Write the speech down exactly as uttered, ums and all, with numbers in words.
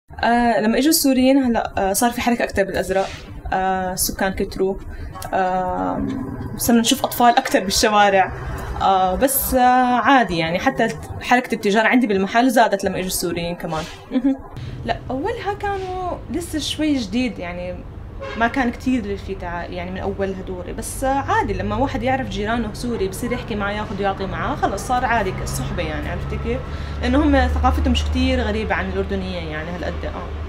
آه لما اجوا السوريين هلا آه صار في حركة أكتر بالأزرق، آه السكان كتروا، آه صرنا نشوف أطفال أكتر بالشوارع. آه بس آه عادي يعني، حتى حركة التجارة عندي بالمحل زادت لما اجوا السوريين كمان. لا أولها كانوا لسه شوي جديد يعني، ما كان كتير اللي فيه تع... يعني من أول هدوري، بس عادي لما واحد يعرف جيرانه سوري بصير يحكي معاه ياخذ ويعطي معاه، خلص صار عادي الصحبة يعني، عرفتي كيف؟ لأنه هم ثقافتهم مش كتير غريبة عن الأردنية يعني هالقد. اه